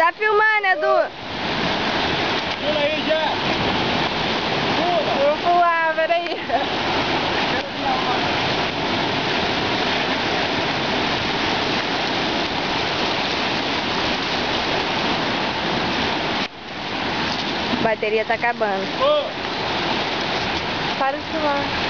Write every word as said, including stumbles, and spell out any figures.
Tá filmando, Edu? Pula aí já! Pula! Vou pular, peraí. A bateria tá acabando. Oh. Para de filmar.